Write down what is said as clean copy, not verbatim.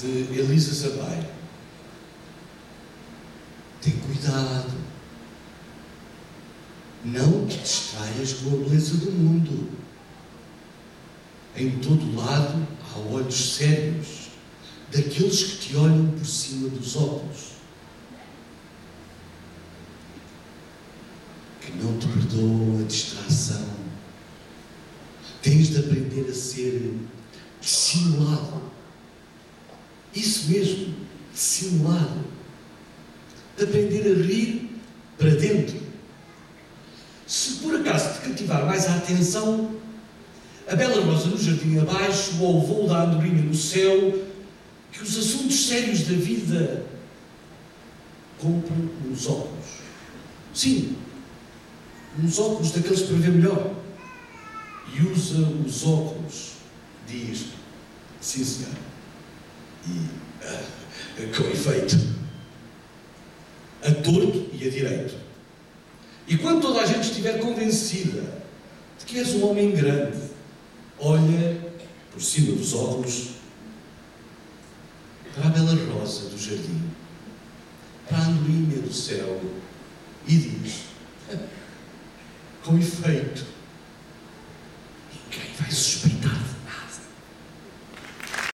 de Elisa Sampaio. Tem cuidado. Não te distraias com a beleza do mundo. Em todo lado há olhos sérios, daqueles que te olham por cima dos óculos, que não te perdoam a distração. Tens de aprender a ser dissimulado. Isso mesmo, dissimulado. De aprender a rir para dentro. Se por acaso te cativar mais a atenção, a bela rosa no jardim abaixo ou o voo da andorinha no céu, que os assuntos sérios da vida compram uns óculos. Sim, uns óculos daqueles para ver melhor. E usa os óculos, diz, sim senhor, e com efeito, a torto e a direito. E quando toda a gente estiver convencida de que és um homem grande, olha por cima dos óculos para a bela rosa do jardim, para a andorinha do céu, e diz, com efeito,